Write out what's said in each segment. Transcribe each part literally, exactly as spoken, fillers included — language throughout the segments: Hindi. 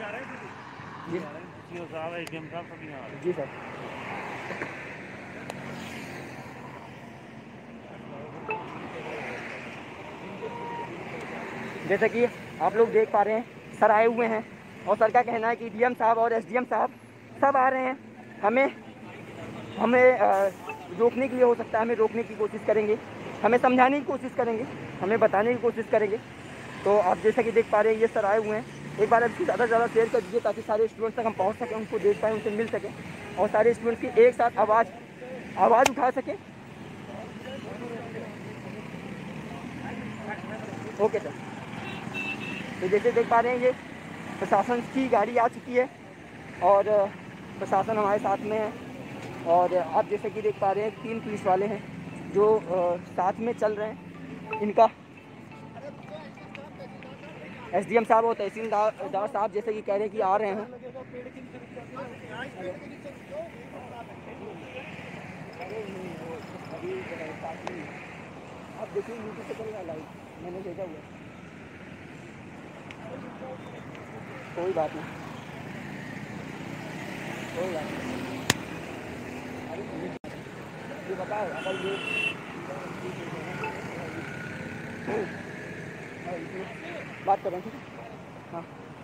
जी जी सर। जैसे कि आप लोग देख पा रहे हैं सर आए हुए हैं और सर का कहना है कि डीएम साहब और एसडीएम साहब सब आ रहे हैं, हमें हमें रोकने के लिए, हो सकता है हमें रोकने की कोशिश करेंगे, हमें समझाने की कोशिश करेंगे, हमें बताने की कोशिश करेंगे। तो आप जैसा कि देख पा रहे हैं ये सर आए हुए हैं, एक बार इसको ज़्यादा से ज़्यादा शेयर कर दीजिए ताकि सारे स्टूडेंट्स तक हम पहुंच सकें, उनको देख पाएँ, उनसे मिल सकें और सारे स्टूडेंट्स की एक साथ आवाज़ आवाज़ उठा सकें। Okay sir. तो जैसे देख पा रहे हैं ये प्रशासन की गाड़ी आ चुकी है और प्रशासन हमारे साथ में है और आप जैसे कि देख पा रहे हैं तीन पुलिस वाले हैं जो साथ में चल रहे हैं। इनका एसडीएम साहब और तहसीलदार साहब जैसे कि कह रहे हैं कि आ रहे हैं। आप देखिए यूट्यूब पे चल रहा लाइव, मैंने देखा हुआ। कोई बात नहीं, कोई बात नहीं। ये बताओ अगर ये बात करें ठीक है। हाँ,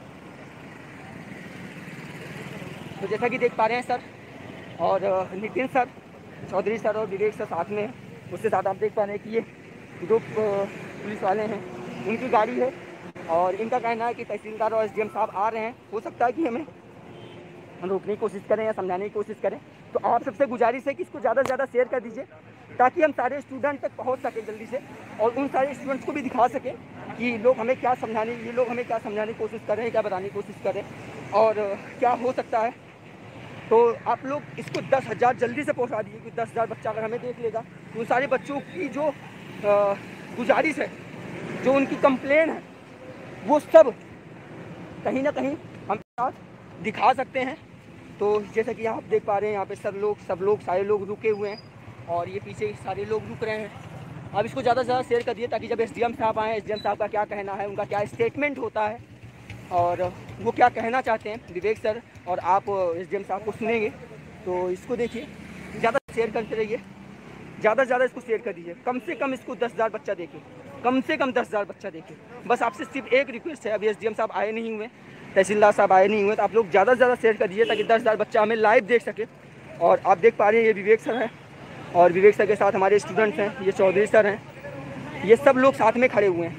तो जैसा कि देख पा रहे हैं सर और नितिन सर, चौधरी सर और विवेक सर साथ में हैं। उसके साथ आप देख पा रहे हैं कि ये दो पुलिस वाले हैं, उनकी गाड़ी है और इनका कहना है कि तहसीलदार और एसडीएम साहब आ रहे हैं, हो सकता है कि हमें रोकने की कोशिश करें या समझाने की कोशिश करें। तो आप सबसे गुजारिश है कि इसको ज़्यादा से ज़्यादा शेयर कर दीजिए ताकि हम सारे स्टूडेंट तक पहुंच सकें जल्दी से और उन सारे स्टूडेंट्स को भी दिखा सकें कि लोग हमें क्या समझाने ये लोग हमें क्या समझाने की कोशिश कर रहे हैं, क्या बताने की कोशिश कर रहे हैं और क्या हो सकता है। तो आप लोग इसको दस हज़ार जल्दी से पहुंचा दीजिए कि दस हज़ार बच्चा अगर हमें देख लेगा तो उन सारे बच्चों की जो गुजारिश है, जो उनकी कंप्लेन है, वो सब कहीं ना कहीं हम साथ दिखा सकते हैं। तो जैसे कि आप देख पा रहे हैं यहाँ पे सब लोग सब लोग सारे लोग रुके हुए हैं और ये पीछे सारे लोग रुक रहे हैं। अब इसको ज़्यादा से ज़्यादा शेयर कर दिए ताकि जब एसडीएम साहब आएँ, एसडीएम साहब का क्या कहना है, उनका क्या स्टेटमेंट होता है और वो क्या कहना चाहते हैं, विवेक सर और आप एसडीएम साहब को सुनेंगे। तो इसको देखिए, ज़्यादा शेयर करते रहिए, ज़्यादा से ज़्यादा इसको शेयर कर दीजिए। कम से कम इसको दस हज़ार बच्चा देखे, कम से कम दस हज़ार बच्चा देखे। बस आपसे सिर्फ एक रिक्वेस्ट है, अभी एसडीएम साहब आए नहीं हुए, तहसीलदार साहब आए नहीं हुए, तो आप लोग ज़्यादा से ज़्यादा शेयर कर दीजिए ताकि दस हज़ार बच्चा हमें लाइव देख सके। और आप देख पा रहे हैं ये विवेक सर हैं और विवेक सर के साथ हमारे स्टूडेंट्स हैं, ये चौधरी सर हैं, ये सब लोग साथ में खड़े हुए हैं।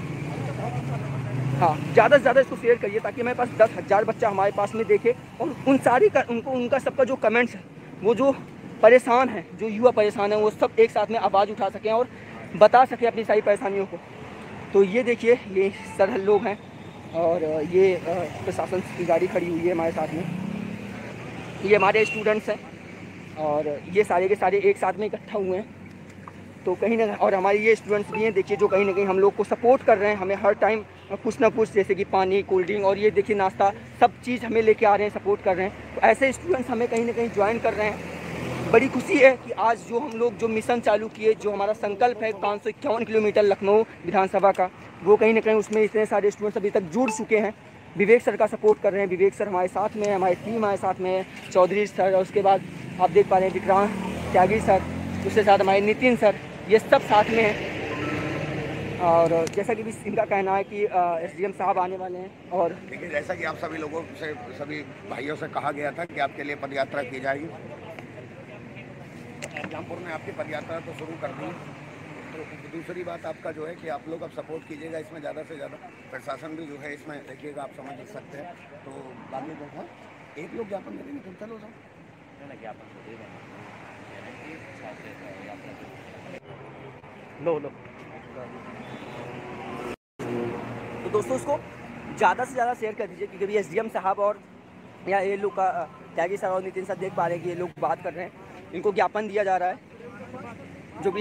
हाँ, ज़्यादा से ज़्यादा इसको शेयर करिए ताकि हमारे पास दस हज़ार बच्चा हमारे पास में देखे और उन सारी का उनको उनका सबका जो कमेंट्स है, वो जो परेशान हैं, जो युवा परेशान हैं, वो सब एक साथ में आवाज़ उठा सकें और बता सकें अपनी सारी परेशानियों को। तो ये देखिए ये सर लोग हैं और ये प्रशासन की गाड़ी खड़ी हुई है हमारे साथ में, ये हमारे स्टूडेंट्स हैं और ये सारे के सारे एक साथ में इकट्ठा हुए हैं। तो कहीं ना और हमारे ये स्टूडेंट्स भी हैं देखिए जो कहीं ना कहीं हम लोग को सपोर्ट कर रहे हैं, हमें हर टाइम कुछ ना कुछ जैसे कि पानी, कोल्ड ड्रिंक और ये देखिए नाश्ता, सब चीज़ हमें लेके आ रहे हैं, सपोर्ट कर रहे हैं। तो ऐसे स्टूडेंट्स हमें कहीं ना कहीं ज्वाइन कर रहे हैं। बड़ी खुशी है कि आज जो हम लोग जो मिशन चालू किए, जो हमारा संकल्प है पाँच सौ इक्यावन किलोमीटर लखनऊ विधानसभा का, वो कहीं ना कहीं उसमें इतने सारे स्टूडेंट्स अभी तक जुड़ चुके हैं। विवेक सर का सपोर्ट कर रहे हैं, विवेक सर हमारे साथ में है, हमारी टीम हमारे साथ में है, चौधरी सर और उसके बाद आप देख पा रहे हैं विक्रांत त्यागी सर, उसके साथ हमारे नितिन सर, ये सब साथ में हैं। और जैसा कि भी इनका कहना है कि एसडीएम साहब आने वाले हैं। और देखिए जैसा कि आप सभी लोगों से, सभी भाइयों से कहा गया था कि आपके लिए पदयात्रा की जाएगी, रामपुर में आपकी पदयात्रा तो शुरू कर दी। तो दूसरी बात आपका जो है कि आप लोग अब सपोर्ट कीजिएगा इसमें ज़्यादा से ज़्यादा, प्रशासन भी जो है इसमें देखिएगा, आप समझ सकते हैं। तो बाकी देखा एक लोग ज्ञापन दे देंगे, चलो सर ज्ञापन तो दे देंगे, लो लो तो दोस्तों उसको ज़्यादा से ज़्यादा शेयर कर दीजिए क्योंकि एसडीएम साहब और या ये लोग का त्यागी सर और नितिन सर देख पा रहे हैं कि ये लोग बात कर रहे हैं, इनको ज्ञापन दिया जा रहा है। जो भी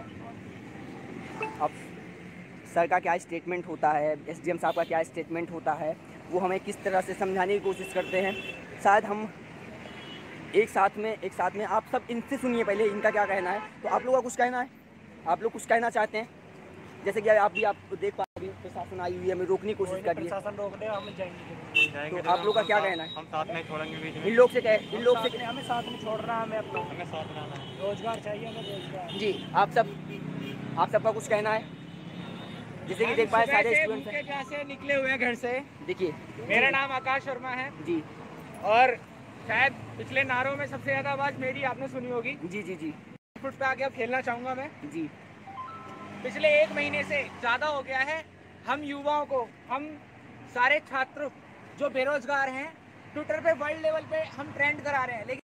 अब सर का क्या स्टेटमेंट होता है, एसडीएम साहब का क्या स्टेटमेंट होता है, वो हमें किस तरह से समझाने की कोशिश करते हैं। शायद हम एक साथ में एक साथ में आप सब इनसे सुनिए पहले इनका क्या कहना है। तो आप लोगों का कुछ कहना है, आप लोग कुछ कहना चाहते हैं, जैसे कि आप भी आप देख पा रहे हैं प्रशासन आई हुई है, हमें रोकने की कोशिश कर रही है। प्रशासन रोक दे, हम जाएंगे। तो आप लोग का क्या कहना है? हम साथ में छोड़ेंगे बीच में। इन लोग से कहे, इन लोग से हमें साथ में छोड़ रहा है, हमें अपना हमें साथ में आना है। रोजगार चाहिए, हमें रोजगार। जी, आप सब आप सबका कुछ कहना है? जैसे कि देख पाए सारे स्टूडेंट्स हैं। जहाँ से निकले हुए हैं घर से। देखिए, मेरा नाम आकाश शर्मा है जी और शायद पिछले नारों में सबसे ज्यादा आवाज मेरी आपने सुनी होगी। जी जी जी फुट पे आके अब खेलना चाहूंगा मैं। जी पिछले एक महीने से ज्यादा हो गया है, हम युवाओं को, हम सारे छात्र जो बेरोजगार हैं, ट्विटर पे वर्ल्ड लेवल पे हम ट्रेंड करा रहे हैं, लेकिन